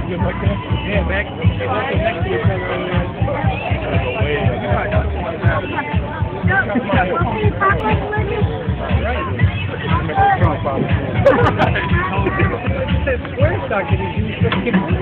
Yeah, back. They walk next to each other over there. Right. Square stock that he's used.